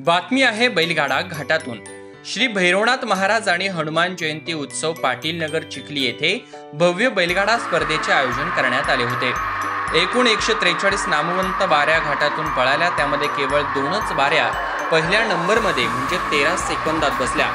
बातमी आहे बैलगाडा घाटातून। श्री भैरवनाथ महाराज आणि हनुमान जयंती उत्सव पाटील नगर चिखली येथे भव्य बैलगाडा स्पर्धेचे आयोजन करण्यात आले होते। एकूण 143 नामवंत बाऱ्या घाटातून पळाल्या, त्यामध्ये केवळ 2च बाऱ्या पहिल्या नंबरमध्ये म्हणजे 13 सेकंदात बसल्या।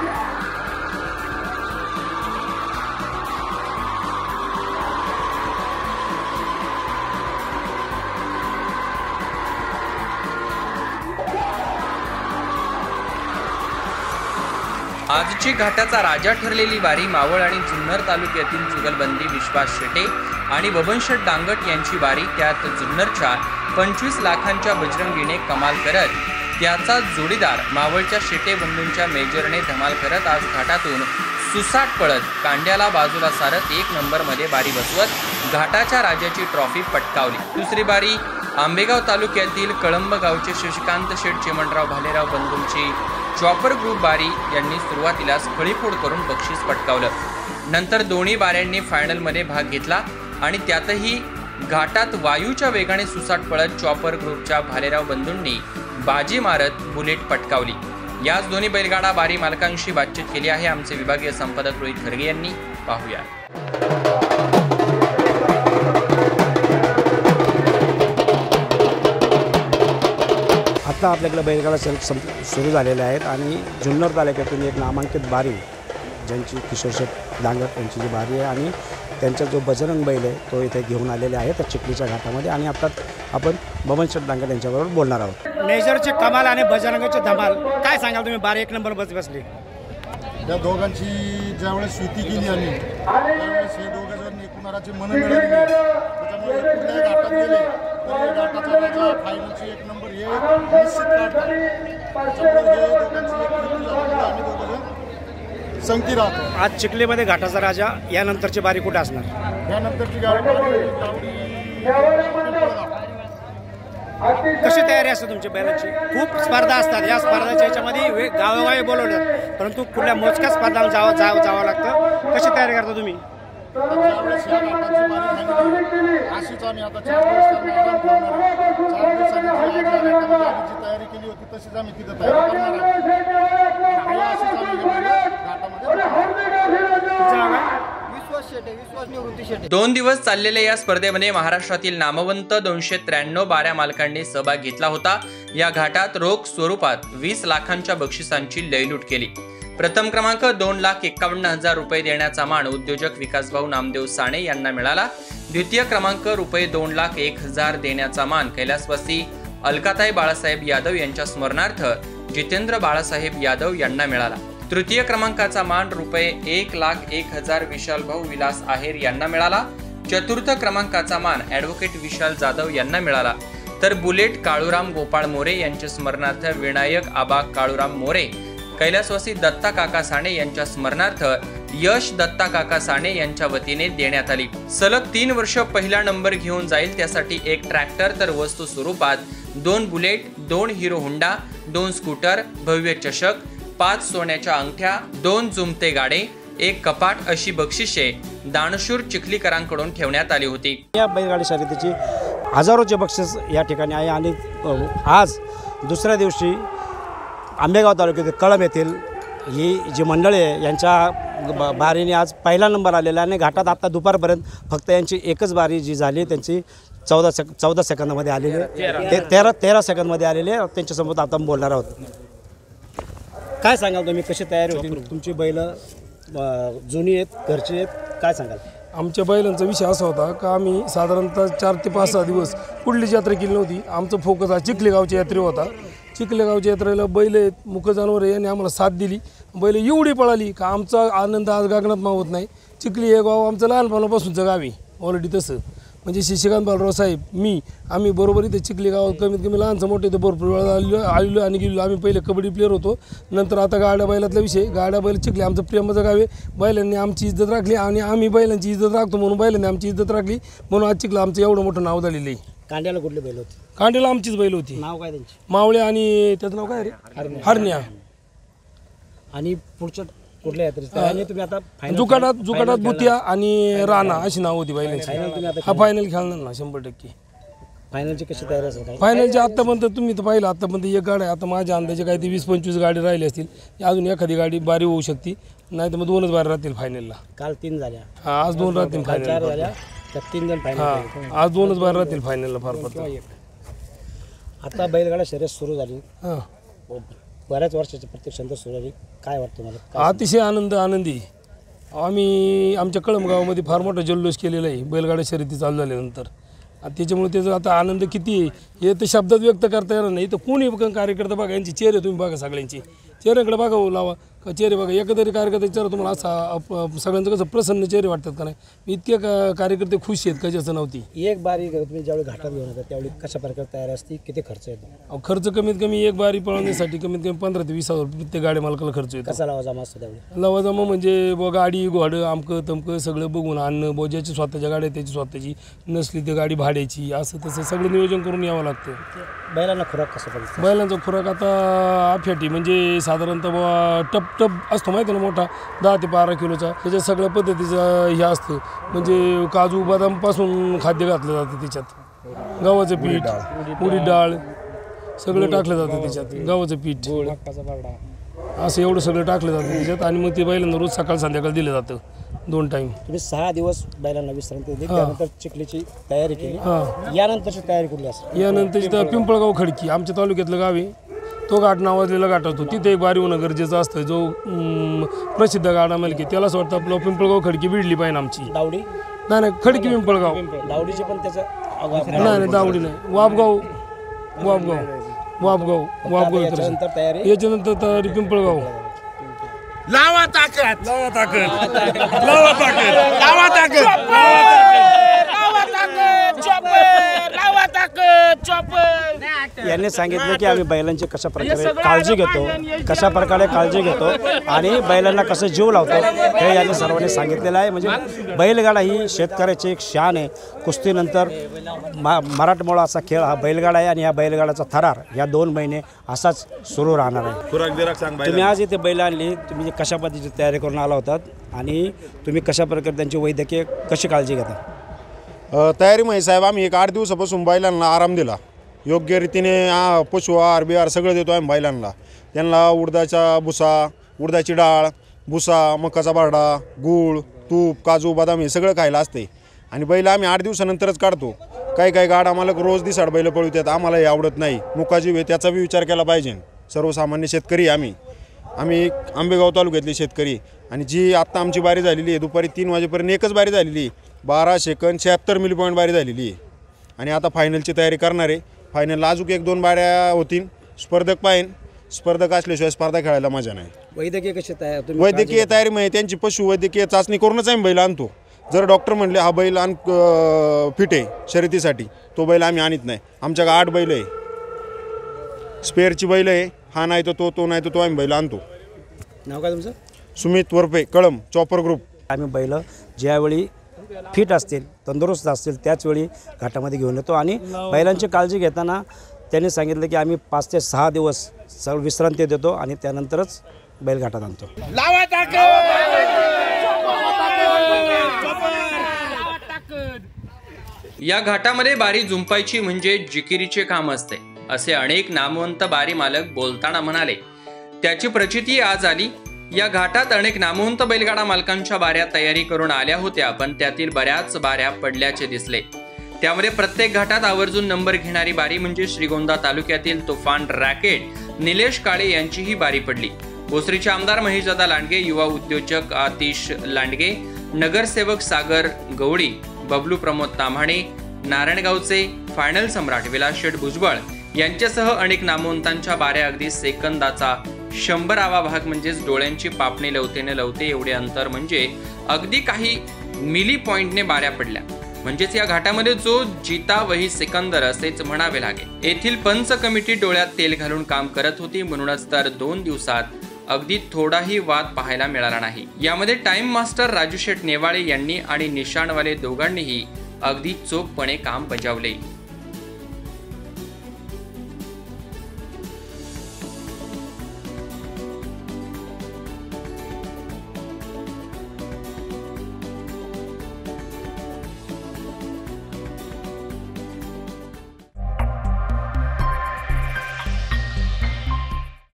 आजची घाटाचा राजा ठरलेली वारी मावळ आणि जुन्नर तालुक्यातील जुगलबंदी विश्वास शेटे आणि बबनशेठ दांगट यांची वारी, त्यात जुन्नरच्या 25 लाखांच्या बजरंगीने कमाल करत त्याचा जोडीदार मावळच्या शेटे बंधूंच्या मेजरने धमाल करत आज घाटातून सुसाट पळत कांड्याला बाजूला सारत 1 नंबरमध्ये बारी बसवत घाटाच्या राजाची ट्रॉफी पटकावली। दुसरी बारी आंबेगाव तालुक्यातील कळंब गावचे शशिकांत शेठ चिमणराव भालेराव बंधूंची चॉपर ग्रुप बारी यांनी सुरुवातीला फळीफोड करून बक्षीस पटकावलं। नंतर दोन्ही बाऱ्यांनी फायनलमध्ये भाग घेतला आणि त्यातही घाटात वायूच्या वेगाने सुसाट पळत चॉपर ग्रुपच्या भालेराव बंधूंनी बाजी मारत बुलेट पटकावली। याच दोन्ही बैलगाडा बारी मालकांशी बातचीत केली आहे आमचे विभागीय संपादक रोहित खरगे यांनी। पाहूया। आता आपल्याकडे बैलगाडा सुरू झालेले आहेत आणि जुन्नर तालुक्यातून एक नामांकित बारी ज्यांची किशोर शेठ दांगट यांची जी बारी आहे आणि त्यांचा जो बजरंग बैल आहे तो इथे घेऊन आलेले आहे त्या चिखलीच्या घाटामध्ये आणि आता आपण बबनशेठ दांगट यांच्याबरोबर बोलणार आहोत। मेजरचे कमाल आणि बजरंगाचे धमाल, काय सांगाल तुम्ही? बारी 1 नंबर बसली। या दोघांची ज्यावेळेस युती केली आम्ही त्यावेळेस हे दोघं जण एकमेकांची मन मिळाली, त्याच्यामुळे कुठल्याही घाटात गेले तर घाटाचा राजा फायनलची 1 नंबर हे निश्चित काढतात। त्याच्यामुळे हे दोघांची एक युती झाल्यामुळे आम्ही दोघं जण संगती राहतो। आज चिखलीमध्ये घाटाचा राजा, यानंतरची बारी कुठे असणार? यानंतरची गाडी कशी तयारी असते तुमच्या बैलाची? खूप स्पर्धा असतात, या स्पर्धाच्या याच्यामध्ये गावोगावी बोलवतात, परंतु कुठल्या मोजक्या स्पर्धाला जावं लागतं। कशी तयारी करता तुम्ही? ज्यावेळेस या घाटाची बारी झाली अशीच आम्ही आता 4 दिवसांनी आराम ठेवणार। 4 दिवसांनी जी घाटामध्ये आम्ही जी तयारी केली होती तशीच आम्ही तिथं तयारी करणार आहे। अशीच आम्ही घाटामध्ये 2 दिवस चाललेल्या या स्पर्धेमध्ये महाराष्ट्रातील नामवंत 293 बाऱ्या मालकांनी सहभाग घेतला होता। या घाटात रोख स्वरूपात 20 लाखांच्या बक्षिसांची लयलूट केली। प्रथम क्रमांक 2,51,000 रुपये देण्याचा मान उद्योजक विकासभाऊ नामदेव साणे यांना मिळाला। द्वितीय क्रमांक रुपये 2,01,000 देण्याचा मान कैलासवासी अलकाताई बाळासाहेब यादव यांच्या स्मरणार्थ जितेंद्र बाळासाहेब यादव यांना मिळाला। तृतीय क्रमांकाचा मान रुपये 1,01,000 विशालभाऊ विलास आहेर यांना मिळाला। चतुर्थ क्रमांकाचा मान ॲडव्होकेट विशाल जाधव यांना मिळाला। तर बुलेट काळूराम गोपाळ मोरे यांच्या स्मरणार्थ विनायक आबा काळूराम मोरे, कैलासवासी दत्ता काका साणे यांच्या स्मरणार्थ यश दत्ता काका साणे यांच्या वतीने देण्यात आली। सलग 3 वर्ष पहिला नंबर घेऊन जाईल त्यासाठी 1 ट्रॅक्टर, तर वस्तू स्वरूपात 2 बुलेट, 2 हिरो होंडा, 2 स्कूटर, भव्य चषक, 5 सोन्याच्या अंगठ्या, 2 जुमते गाडे, 1 कपाट अशी बक्षिसे दानशूर चिखलीकरांकडून ठेवण्यात आली होती। या बैलगाडी शर्यतीची हजारोचे बक्षीस या ठिकाणी आहे आणि आज दुसऱ्या दिवशी आंबेगाव तालुक्यातील कळंब येथील ही जी मंडळी आहे यांच्या बारीने आज पहिला नंबर आलेला आहे आणि घाटात आता दुपारपर्यंत फक्त यांची एकच बारी जी झाली त्यांची 14 सेकंदामध्ये आलेली आहे, 13 सेकंदमध्ये आलेले आहे। त्यांच्यासमोर आता बोलणार आहोत। काय सांगाल तुम्ही, कशी तयारी होती तुमची? बैल जुनी आहेत, घरची आहेत, काय सांगाल? आमच्या बैलांचा विषय असा होता का आम्ही साधारणतः 4 ते 5-6 दिवस कुठलीच यात्रा केली नव्हती। आमचा फोकस हा चिखली गावच्या यात्रेवर होता। चिखली गावच्या यात्रेला बैल आहेत, मुख जनावर आहे यांनी आम्हाला साथ दिली। बैल एवढी पळाली का आमचा आनंद आज गगनात मावत नाही। चिखली हे गाव आमचं लहानपणापासूनचं गावी ऑलरेडी तसं म्हणजे शशिकांत बालराव साहेब आम्ही बरोबर इथे चिखली गावात कमीत कमी लहानचं मोठे इथे भरपूर वेळा आलेलो आणि गेलो। आम्ही पहिले कबड्डी प्लेअर होतो, नंतर आता गाड्या बैलातला विषय, गाड्या बैल चिखली आमचं प्रेमाचं गाव आहे। बैलांनी आमची इज्जत राखली आणि आम्ही बैलांची इज्जत राखतो म्हणून बैलांनी आमची इज्जत राखली, म्हणून आज चिखलं आमचं एवढं मोठं नाव झालेलं आहे। कांड्याला कुठले बैल होते? कांड्याला आमचीच बैल होती। नाव काय त्यांची? मावळे आणि त्याचं नाव काय रे? हरण्या। आणि पुढच्या कुठल्या यात्रेत तुम्ही आता? जुकाटात बुतिया आणि राणा अशी नाव होती बैलांची। हा फायनल खेळणार ना 100%। फायनलची कशी तयारी असेल काय? फायनलची आत्तापर्यंत तुम्ही तर पाहिलं, आत्तापर्यंत एक गाडी आहे. आता माझ्या अंदाजे काय ते 20-25 गाडी राहिली असतील. अजून एखादी गाडी बारी होऊ शकते, नाही तर मग 2च बारी राहतील फायनलला. काल 3 झाल्या, हां आज 2 राहतील काल 4 फायनल. झाल्या, तर 3 जण फायनल. हां आज 2च बारी राहतील फायनलला फार पडतं. आता बैलगाडा शर्यत सुरू झाली, हां बऱ्याच वर्षाची प्रत्यक्षांत सुरू झाली, काय वाटतं मला? अतिशय आनंदी. आम्ही आमच्या कळंब गावामध्ये फार मोठा जल्लोष केलेला आहे बैलगाड्या शर्यती चालू झाल्यानंतर. आणि त्याच्यामुळे त्याचा आता आनंद किती आहे हे तर शब्दात व्यक्त करता येणार नाही. तर कोणी कार्यकर्ता बघा, यांची चेहरे तुम्ही बघा, सगळ्यांची चेहऱ्याकडे बघा, लावा का चेहरे बघा. एकतरी कार्यकर्ते चेहरा तुम्हाला असा सगळ्यांचं कसं प्रसन्न चेहरे वाटतात का नाही? इतके कार्यकर्ते खुश आहेत का ज्याचं नव्हती. एक बारी तुम्ही ज्यावेळी घाटात घेऊन येतात त्यावेळी कशा प्रकारे तयारी असते, किती खर्च येतो? खर्च कमीत कमी एक बारी पळवण्यासाठी कमीत कमी 15 ते 20 हजार प्रत्येक गाडी मालकाला खर्च येतो. कसा लावा जमा असतो त्यावेळी? लवाजमा म्हणजे गाडी घोडं आमकं तमकं सगळं बघून आणणं, ज्याची स्वतःच्या गाड्या त्याची स्वतःची, नसली तर गाडी भाड्याची, असं तसं सगळं नियोजन करून यावं लागतं. बैलांना खुराक कसं पाहिजे? बैलांचा खुराक आता आफ्याटी म्हणजे साधारणतः टप असतो माहिती ना, मोठा 10 ते 12 किलोचा. त्याच्यात सगळ्या पद्धतीचं हे असतं. म्हणजे काजू बदामपासून खाद्य घातलं जातं त्याच्यात. गव्हाचं पीठ, उडीद डाळ सगळं टाकलं जातं त्याच्यात. गव्हाचं पीठ, असं एवढं सगळं टाकलं जातं त्याच्यात. आणि मग ते बैलांना रोज सकाळ संध्याकाळ दिलं जातं 2 टाईम. तुम्ही 6 दिवस बैलांना विश्रांती दिली, त्यानंतर चिखलीची तयारी केली. यानंतरची तयारी कुठली असते? यानंतर तर पिंपळगाव खडकी आमच्या तालुक्यातलं गाव आहे. तो घाट नावाजलेला घाट असतो, तिथे एक बारी होणं गरजेचं असतं. जो प्रसिद्ध गाडा मालकी त्याला असं वाटतं आपलं पिंपळगाव खडकी भिडली पाहिजे आमची. दावडी? नाही खडकी पिंपळगाव. दावडीची पण त्याचं नाही दावडी नाही, वापगाव याच्यानंतर तयारी? याच्यानंतर तयारी पिंपळगाव. लावा ताकद. यांनी सांगितलं की आम्ही बैलांची कशा प्रकारे काळजी घेतो आणि बैलांना कसं जीव लावतो हे यांनी सर्वांनी सांगितलेलं आहे. म्हणजे बैलगाडा ही शेतकऱ्याची एक शान आहे. कुस्तीनंतर मराठमोळा असा खेळ हा बैलगाडा आहे आणि या बैलगाडाचा थरार या 2 महिने असाच सुरू राहणार आहे. तुम्ही आज इथे बैल आणली, तुम्ही कशा पद्धतीची तयारी करून आला होतात आणि तुम्ही कशा प्रकारे त्यांची वैद्यकीय कशी काळजी घेता? तयारी माहिती साहेब, आम्ही एक 8 दिवसापासून बैलांना आराम दिला. योग्य रीतीने पशु आहार बिहार सगळं देतो आम्ही बैलांना. त्यांना उडदाचा भुसा, उडदाची डाळ, भुसा, मकाचा बारडा, गूळ, तूप, काजू, बदाम हे सगळं खायला असते. आणि बैल आम्ही 8 दिवसानंतरच काढतो. काही गाडा मालक रोज दिसाड बैल पळवतात, आम्हाला हे आवडत नाही. मुकाजीव आहे त्याचा बी विचार केला पाहिजे. सर्वसामान्य शेतकरी आम्ही आंबेगाव तालुक्यातले शेतकरी. आणि जी आत्ता आमची बारी झालेली आहे दुपारी 3 वाजेपर्यंत एकच बारी झालेली आहे. 12 सेकंद 76 मिली पॉईंट बारी झालेली आहे. आणि आता फायनलची तयारी करणार आहे. फायनलला अजून 1-2 बाऱ्या होतील. स्पर्धक पाहिन, स्पर्धक असल्याशिवाय स्पर्धा खेळायला मजा नाही. वैद्यकीय कशी तयारी? वैद्यकीय तयारी म्हणजे त्यांची पशुवैद्यकीय चाचणी करूनच आम्ही बैल आणतो. जर डॉक्टर म्हणले हा बैल फिट आहे शर्यतीसाठी, तो बैल आम्ही आणत नाही. आमच्याकडे 8 बैल आहे, स्पेअरची बैल आहे. हा नाही तर तो नाही तर तो आम्ही बैल आणतो. नाव काय तुमचं? Sumit Warpe, Kalamb, chopper group. आम्ही बैल ज्यावेळी फिट असतील, तंदुरुस्त असतील त्याचवेळी घाटामध्ये घेऊन येतो. आणि बैलांची काळजी घेताना त्यांनी सांगितलं की आम्ही 5 ते 6 दिवस विश्रांती देतो आणि त्यानंतरच बैल घाटात आणतो. लावा या घाटामध्ये बारी जुंपायची म्हणजे जिकिरीचे काम असते, असे अनेक नामवंत बारी मालक बोलताना म्हणाले. त्याची प्रचिती आज आली. या घाटात अनेक नामवंत बैलगाडा मालकांच्या बाऱ्या तयारी करून आल्या होत्या, पण त्यातील बऱ्याच बाऱ्या पडल्याचे दिसले. त्यामध्ये प्रत्येक घाटात आवर्जून नंबर घेणारी बारी म्हणजे श्रीगोंदा तालुक्यातील तुफान रॅकेट निलेश काळे यांची ही बारी पडली. भोसरीचे आमदार महेशदादा लांडगे, युवा उद्योजक आतिश लांडगे, नगरसेवक सागर गवळी, बबलू प्रमोद ताम्हाणे, नारायणगावचे फायनल सम्राट विलास शेठ भुजबळ यांच्यासह अनेक नामवंतांच्या बाऱ्या अगदी सेकंदाचा 100वा भाग म्हणजेच डोळ्यांची पापणी लवते एवढे अंतर म्हणजे अगदी काही मिली पॉइंटने बाऱ्या पडल्या. म्हणजेच या घाटामध्ये जो जीता वही सिकंदर असेच म्हणावे लागेल. येथील पंच कमिटी डोळ्यात तेल घालून काम करत होती. म्हणूनच तर 2 दिवसात अगदी थोडाही वाद पाहायला मिळाला नाही. यामध्ये टाइम मास्टर राजू शेठ नेवाळे यांनी आणि निशाणवाले दोघांनीही अगदी चोखपणे काम बजावले.